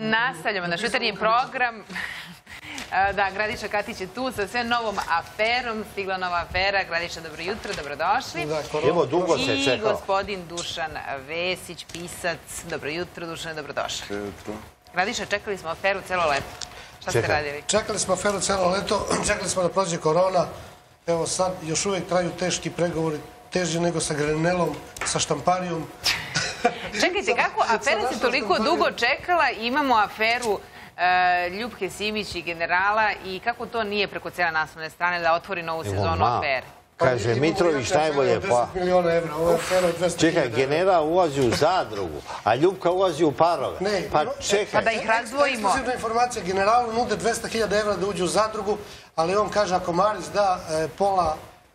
Nastavljamo naš jutarnji program. Da, Gradiša Katić je tu sa sve novom aferom. Stigla nova afera. Gradiša, dobro jutro, dobrodošli. Evo, dugo se čekao. I gospodin Dušan Vesić, pisac. Dobro jutro, Dušane, dobrodošli. Gradiša, čekali smo aferu celo leto. Šta ste radili? Čekali smo aferu celo leto, čekali smo da prođe korona. Evo sad još uvijek traju teški pregovori, teži nego sa Grenelom, sa štamparijom. Čekajte, kako afera se toliko dugo čekala, imamo aferu Ljupke Simić i generala i kako to nije preko cijele naslovne strane da otvori novu sezonu afere? Kaže Mitrović najbolje pa... 10 miliona evra, ovo je afera od 200.000 Čekaj, general ulazi u zadrugu, a Ljupka ulazi u parove. Pa čekaj. Pa da ih razdvojimo. Ekskluzivna informacija, generalu nude 200.000 evra da uđe u zadrugu, ali on kaže ako Maris da pola...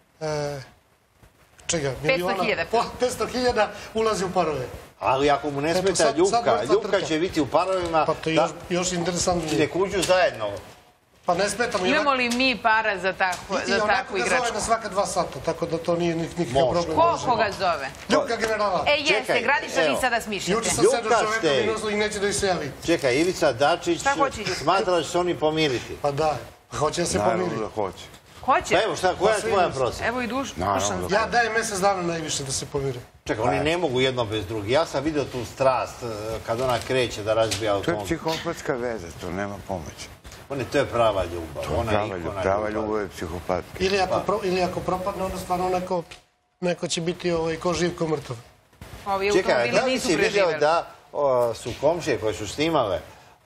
čega? 500.000 ulazi u parove. Ali ako mu ne smeta Ljupka, Ljupka će biti u parovima... Pa to je još interesantnije. Nek uđu zajedno. Pa ne smeta mu... Imamo li mi para za takvu igračku? I onako ga zove na svaka 2 sata, tako da to nije nikakav problem. Ko ga zove? Ljupka generala. Jeste, Gradiša, vi sada smišljate. Juče sam sedao čoveka i neće da ih se javi. Čekaj, Ivica Dačić smatra da će se oni pomiriti. Pa da, hoće da se pomiriti. Naravno da hoće. Hoće? Pa evo šta, koja je tvoja procena? Evo i Dušan. Ja dajem mjesec dana najviše da se pomire. Čekaj, oni ne mogu jedno bez drugi. Ja sam vidio tu strast kad ona kreće da razbija To automobil. je psihopatska veza, to nema pomoći. To je prava ljubav. Prava ljubav je psihopatka. Ili ako propadne, onda stvarno neko će biti ko živ, ko mrtav. Ovi Čekaj, automobili da li nisu si vidio preživjeli? da su komšije koje su snimale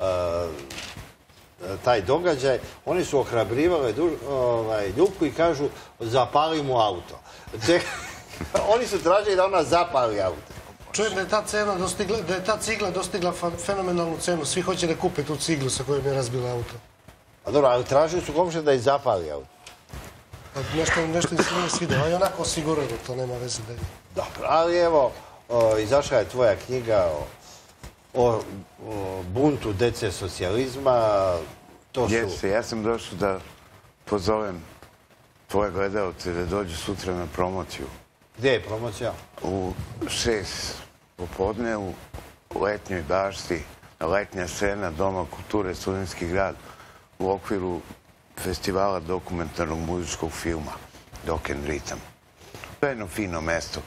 taj događaj, oni su ohrabrivali Ljupku i kažu zapali mu auto. Oni su tražili da ona zapali auto. Čujem da je ta cigla dostigla fenomenalnu cenu. Svi hoće da kupe tu ciglu sa kojom je razbila auto. A dobro, ali tražili su komšije da je zapali auto. Nešto im se nije svidio, a i onako osigurano, to nema veze da je. Dobro, ali evo, izašla je tvoja knjiga o buntu dece socijalizma. Jeste, ja sam došao da pozovem tvoje gledalce da dođu sutra na promociju. Gdje je promocija? U 6 popodne u letnjoj bašti, letnja scena Doma kulture Studentski grad u okviru festivala dokumentarnog muzičkog filma Dok and Ritam. To je jedno fino mesto.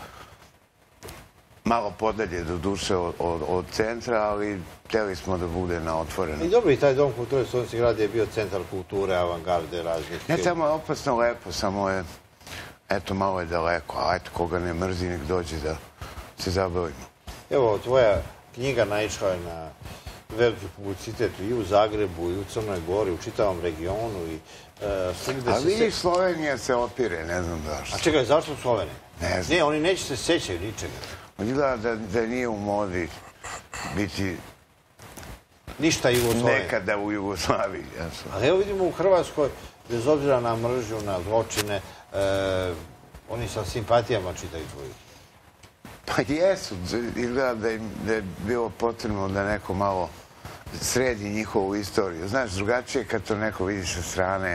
Malo podalje do duše od centra, ali htjeli smo da bude na otvoreno. I dobro, i taj Dom kulture Studentski grad je bio centar kulture, avangarde, raznih... Ne, tamo je opasno lepo, samo je, eto, malo je daleko, a eto, koga ne mrzi, nek dođe da se zabavimo. Evo, tvoja knjiga naišla je na veliki publicitet i u Zagrebu, i u Crnoj Gori, u čitavom regionu i svugde se... A vidiš, Slovenija se opire, ne znam zašto. A čekaj, zašto Slovenija? Ne znam. Ne, oni neće se sećaju ničega. Izgleda da nije u modi biti ništa Jugoslavije. Nekada u Jugoslaviji. Ali evo vidimo u Hrvatskoj, bez obzira na mržnju, na zločine, oni sa simpatijama čitaju tvoju. Pa jesu. Izgleda da je bilo potrebno da neko malo sredi njihovu istoriju. Znaš, drugačije kad to neko vidi sa strane,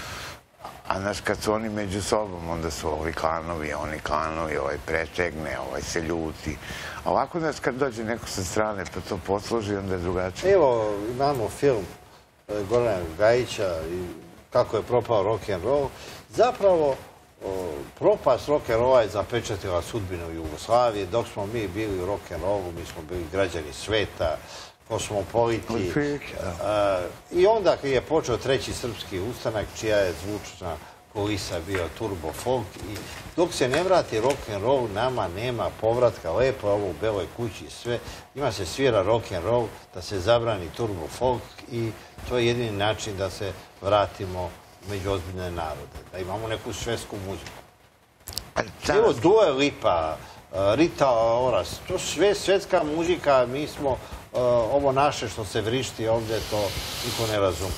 a znaš, kad su oni među sobom, onda su ovi klanovi, oni klanovi, ovaj pretegne, ovaj se ljuti. A ovako, znaš, kad dođe neko sa strane pa to posloži, onda je drugačije. Evo, imamo film Gorana Gajića i kako je propao rock'n'roll. Zapravo, propast rock'n'rolla je zapečatila sudbinu Jugoslavije. Dok smo mi bili u rock'n'rollu, mi smo bili građani sveta, kosmopoliti. I onda je počeo treći srpski ustanak, čija je zvučna kulisa bio turbo folk. I dok se ne vrati rock'n'roll, nama nema povratka. Lepo je ovo u Beloj kući sve. Ima se svira rock'n'roll, da se zabrani turbo folk i to je jedini način da se vratimo među ozbiljne narode. Da imamo neku svetsku muziku. Evo Dua Lipa, Rita Ora, to sve svetska muzika, mi smo ovo naše što se vrišti ovdje, to niko ne razumije.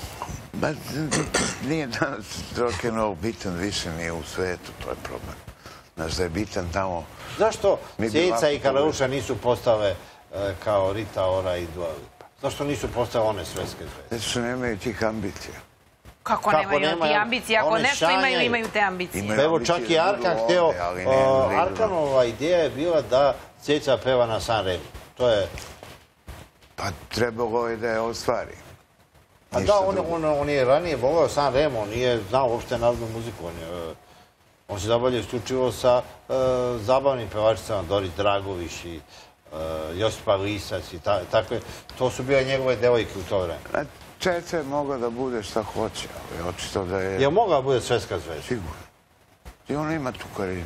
Nije danas rock'n'roll bitan više nije u svetu, to je problem. Znaš da je bitan tamo... Zašto Ceca i Karauša nisu postale kao Rita Ora i Dua Lipa? Zašto nisu postale one svetske zvezde? Zato što nemaju tih ambicija. Kako nemaju ti ambicije? Ako nešto imaju, imaju te ambicije. Evo čak i Arkan hteo, Arkanova ideja je bila da Ceca peva na San Remu. To je Pa trebalo je da je ostvari. A da, on je ranije volao San Remo, on nije znao uopšte narodnu muziku. On se zabavljao isključivo sa zabavnim pevačicama, Doris Dragović i Josipa Lisac i takve. To su bile njegove devojke u to vreme. Čeca je mogla da bude šta hoće, ali očito da je... Je mogla da bude svetska zvezda? Sigurno. I ona ima tu karijeru.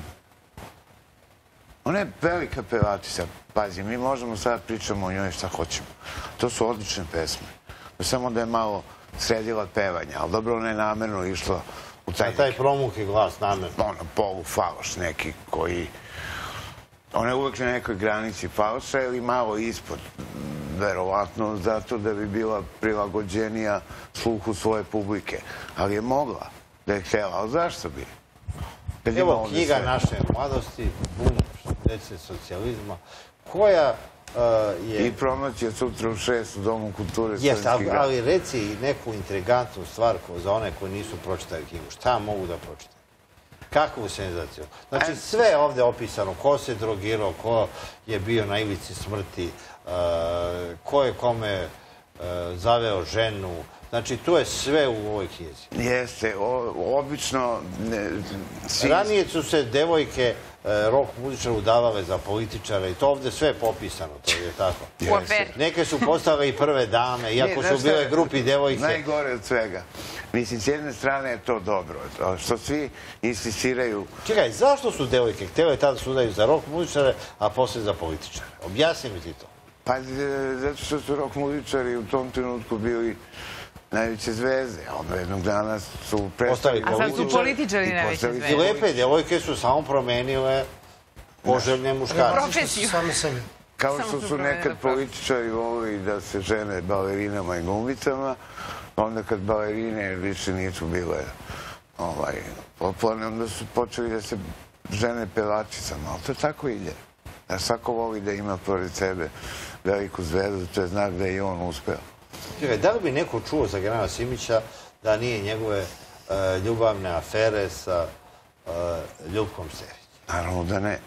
Ona je velika pevačica. Pazi, mi možemo sad pričamo o njoj šta hoćemo. To su odlične pesme. Samo da je malo sredila pevanja, ali dobro, ona je namerno išla u taj promuki glas, namerno. Ono, polufaloš neki koji... Ona je uvek na nekoj granici falša ili malo ispod, verovatno, zato da bi bila prilagođenija sluhu svoje publike. Ali je mogla da je htjela, ali zašto bi? Evo knjiga naše mladosti, Bum dece socijalizma, koja je... I promocija sutra u 6 u Domu kulture Jeste, Studentski grad. ali reci neku intrigantnu stvar za one koji nisu pročitali knjigu. Šta mogu da pročitaju? Kakvu senzaciju? Znači, sve je ovdje opisano. Ko se drogirao, ko je bio na ivici smrti, ko je kome zaveo ženu. Znači, to je sve u ovoj knjizi. Jeste, obično... Ranije su se devojke rock muzičara udavale za političare i to ovdje sve je popisano, to je tako. U aferi. Neke su postale i prve dame, iako su bile grupi devojke. Najgore od svega. Mislim, s jedne strane je to dobro, što svi insistiraju... Čekaj, zašto su devojke htjele tada su udaju za rock muzičare, a poslije za političare? Objasni mi ti to. Pa, zato što su rock muzičari u tom trenutku bili najveće zvezde, a onda jednog dana su prestali političari. A sad su političari najveće zvezde. I lepe devojke su samo promenile poželjne muškarce. Profesiju. Sami sebi. Kao što su nekad političari volili da se žene balerinama i glumicama, onda kad balerine više nisu bile popularne, onda su počeli da se žene pevačicama, ali to tako ide. Jer svako voli da ima pored sebe veliku zvezdu, to je znak da je i on uspeo. Čekaj, da li bi neko čuo za generala Simića da nije njegove ljubavne afere sa Ljubkom Serić? Naravno da ne.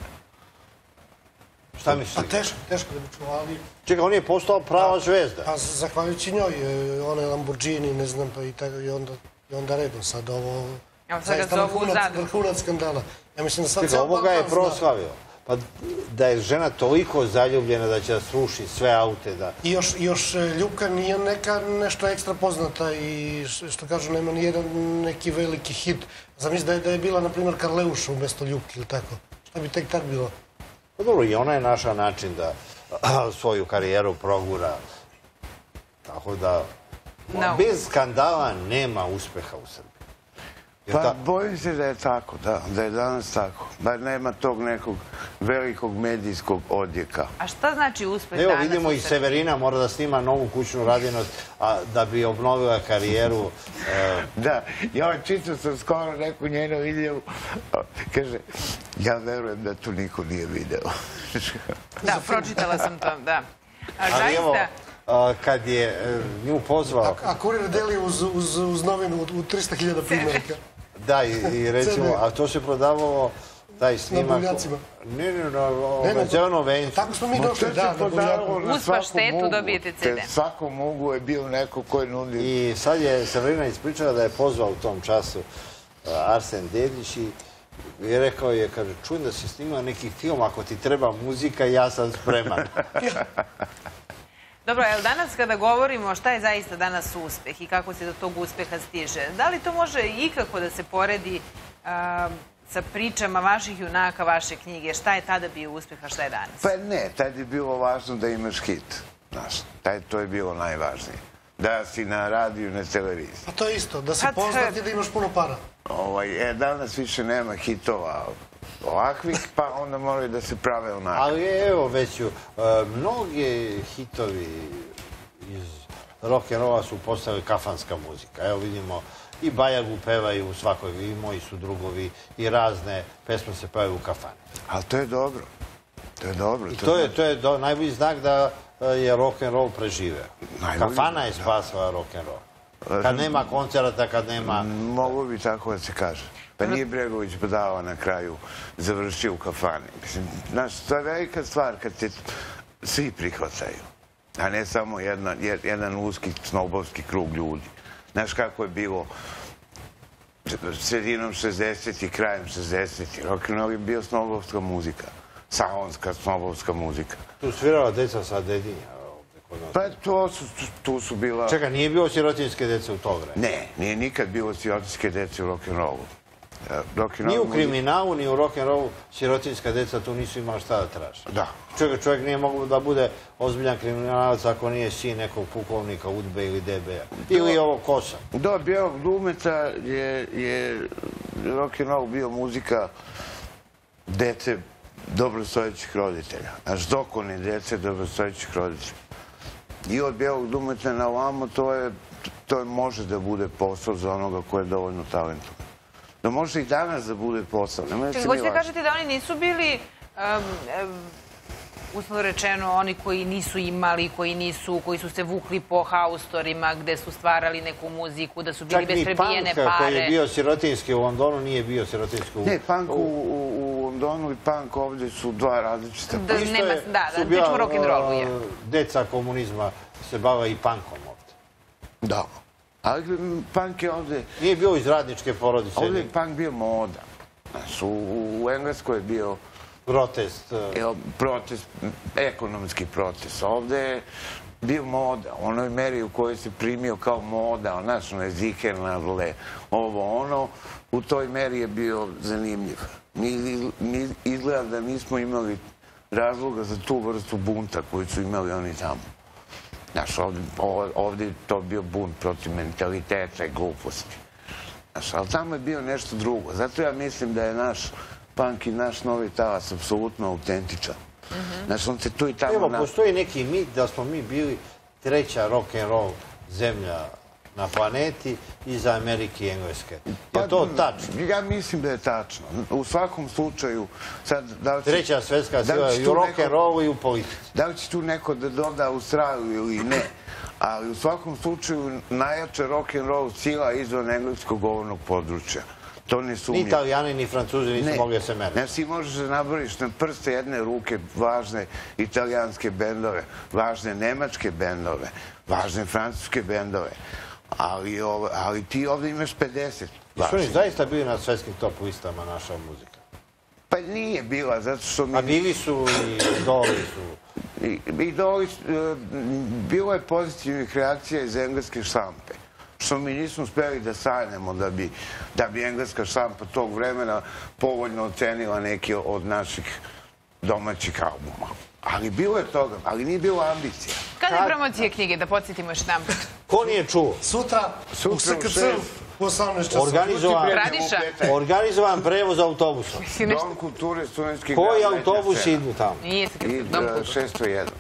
Šta misliš? Pa teško da bi čuo, ali... Čekaj, on je postao prava zvezda. Pa zahvaljujući njoj, one Lamborghini, ne znam, pa i onda redom sad ovo... Zaista vrhunac skandala. Ja mislim da sad... Čekaj, ovoga je proslavio. Pa da je žena toliko zaljubljena da će da sruši sve aute, da... I još Ljubka nije neka nešto ekstra poznata i što kažu, nema nijedan neki veliki hit. Zamisli da je bila, na primjer, Karleuša umjesto Ljubke ili tako. Šta bi tek tak bilo? Pa dobro, i ona je našla način da svoju karijeru progura. Tako da, bez skandala nema uspeha u Srbiji. Pa bojim se da je tako, da je danas tako. Bar nema tog nekog velikog medijskog odjeka. A šta znači uspeh danas? Evo vidimo i Severina mora da snima novu kućnu radinost da bi obnovila karijeru. Da, ja čitao sam skoro neku njenu izjavu. Kaže, ja verujem da tu niko nije video. Da, pročitala sam to, da. Ali evo, kad je nju pozvao... A kurir deli uz novinu u 300.000 primjeraka. Da, i recimo, a to se prodavalo taj snimak... Na buljacima. Ne, na zeleno vencu. Tako smo mi došli, da, na buljaku. Uz paštetu dobijete CD. Svakom mogu je bio neko koji nudi... I sad je Severina ispričala da je pozvao u tom času Arsen Dedić i rekao je, kaže, čujem da si snimao neki film, ako ti treba muzika, ja sam spreman. Dobro, ali danas kada govorimo šta je zaista danas uspeh i kako se do tog uspeha stiže, da li to može ikako da se poredi sa pričama vaših junaka, vaše knjige? Šta je tada bio uspeh, a šta je danas? Pa ne, tad je bilo važno da imaš hit. To je bilo najvažnije. Da si na radiju, na televiziji. Pa to je isto, da si poznat i da imaš puno para. Danas više nema hitova ovakvih, pa onda moraju da se prave onako. Ali evo već mnogi hitovi iz rock'n'rolla su postali kafanska muzika. Evo vidimo i Bajagu pevaju u svakoj, i Moji su drugovi, i razne pesme se pevaju u kafani. Ali to je dobro. To je dobro. To je najbolji znak da je rock'n'roll preživeo. Kafana je spasila rock'n'roll. Kad nema koncerata, kad nema... Mogu bi tako da se kaže. Pa nije Bregović Badava na kraju završio u kafani. Mislim, znaš, to je velika stvar kad te svi prihvataju. a ne samo jedan uski snobovski krug ljudi. Znaš kako je bilo sredinom 60-ih, krajem 60-ih. Rock'n'roll je bio snobovska muzika. Salonska snobovska muzika. Tu svirala deca sa Dedinja. Pa tu su bila... Čekaj, nije bilo sirotinjske dece u to vreme? Ne, nije nikad bilo sirotinjske dece u rock'n'rollu. Ni u kriminalu, ni u rock'n'rollu sirotinjska deca tu nisu imala šta da traže. Da. Čovjek nije mogao da bude ozbiljan kriminalac ako nije sin nekog pukovnika UDBE ili DB-a. Ili ovog Kosa. Do bijelog glumeta je rock'n'roll bio muzika dece dobrostojećih roditelja. Znaš, dokoni dece dobrostojećih roditelja. I od bijelog glumeta na ovamo to može da bude posao za onoga ko je dovoljno talentovan. Da može i danas da bude posao. Hoćete kažete da oni nisu bili, uslovno rečeno, oni koji nisu imali, koji su se vukli po haustorima, gde su stvarali neku muziku, da su bili bez prebijene pare. Čak ni punk koji je bio sirotinjski u Londonu nije bio sirotinjski u... Ne, punk u Londonu i punk ovdje su dva različita. Da, pričamo rock'n'rollu. Deca komunizma se bava i punkom ovdje. Da. Ali punk je ovdje... Nije bio iz radničke porodice. Ovdje je punk bio moda. U Engleskoj je bio... Protest. Ekonomski protest. Ovdje je bio moda. U onoj meri u kojoj se primio kao moda, znaš, ono je Zihernagle, ovo ono, u toj meri je bio zanimljiv. Mi izgleda da nismo imali razloga za tu vrstu bunta koju su imali oni tamo. Znaš, ovdje je to bio bunt protiv mentaliteta i gluposti. Znaš, ali tamo je bio nešto drugo. Zato ja mislim da je naš punk i naš novi talas apsolutno autentičan. Znaš, on se tu i tamo... Evo, postoji neki mit da smo mi bili treća rock'n'roll zemlja na planeti iza Amerike i Engleske. Je to tačno? Ja mislim da je tačno. U svakom slučaju... Treća svetska sila i u rock'n'rollu i u politici. Da li će tu neko da doda Australiju ili ne? Ali u svakom slučaju najjača rock'n'roll sila izvan engleskog govornog područja. To ne sumnje. Ni Italijani, ni Francuzi nisu mogli da se meriti. Ne, si možeš da nabrojиш na prste jedne ruke važne italijanske bendove, važne nemačke bendove, važne francuske bendove. Ali ti ovdje imaš 50. Su oni zaista bili na svetskim top listama naša muzika? Pa nije bila, zato što mi... A bili su i Idoli su... Idoli, bilo je pozitivnih reakcija iz engleske štampe. Što mi nismo uspjeli da sanjamo da bi engleska štampa tog vremena povoljno ocenila neki od naših domaćih albuma. Ali bilo je toga, ali nije bilo ambicija. Kada je promocija knjige, da podsjetimo još nam? Ko nije čuo? Sutra u SKC u 18 časova. Organizovan prevoz autobusom. Dom kulture Studentskih grada. Koji autobus idu tamo? Nije SKC, Dom kulture.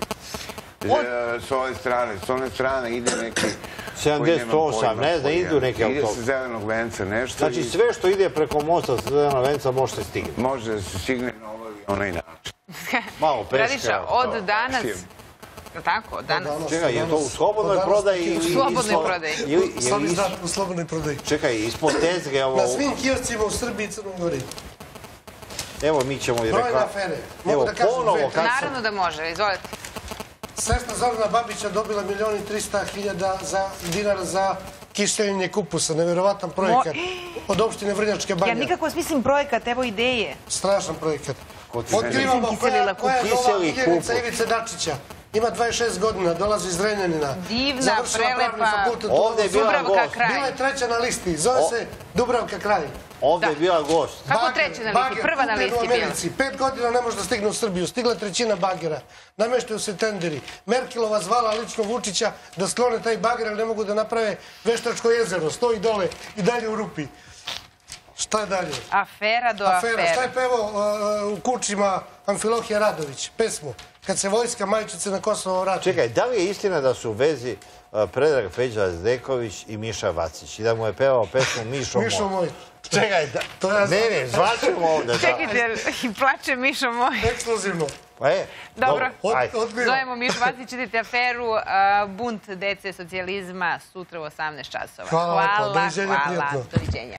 601. S one strane ide neki... 78, ne znam, idu neki autobus. Ide se Zelenog venca nešto. Znači sve što ide preko mosta Zelenog venca može se stigne. Može da se stigne na onaj način. Malo peška. Radiša, od danas... Tako, od danas. Čekaj, je to u slobodnoj prodaji? U slobodnoj prodaji. U slobodnoj prodaji. Čekaj, ispod tezge ovo... Na svim kioscima u Srbiji i Crnoj Gori. Evo, mi ćemo i Brojne afere. Mogu da kažem dve. Naravno da može, izvolite. Sestra Zorana Babića dobila 1.300.000 dinara za kiseljenje kupusa. Neverovatan projekat od opštine Vrnjačke Banje. Ja nikako smislim projekat, evo ideje. Strašan projekat. Otkrivamo koja je nova miljenica Ivice Dačića. Ima 26 godina, dolazi iz Renjanina. Divna, prelepa, Dubravka Kralj. Bila je treća na listi, zove se Dubravka Kralj. Ovdje je bila gost. Kako treća na listi? Prva na listi bila. 5 godina ne može da stigne u Srbiju. Stigla je trećina bagera. Nameštaju se tenderi. Merkelova zvala lično Vučića da sklone taj bager, ali ne mogu da naprave Veštačko jezero. Stoji dole i dalje u rupi. Šta je dalje? Afera do afera. Šta je pevao u kućima Amfilohije Radović? Pesmu. Kad se vojska majčice na Kosovo vrati. Čekaj, da li je istina da su u vezi Predrag Peđa Zdeković i Miša Vacić i da mu je pevao pesmu Mišo moj? Mišo moj. Čekaj, ne, zvačemo ovdje. Čekajte, i plače Mišo moj. Ekskluzivno. Dobro, zovemo Mišo Vacić, idete aferu Bunt dece socijalizma sutra u 18 časova. Hvala, doviđenja, prijatno. Doviđenja.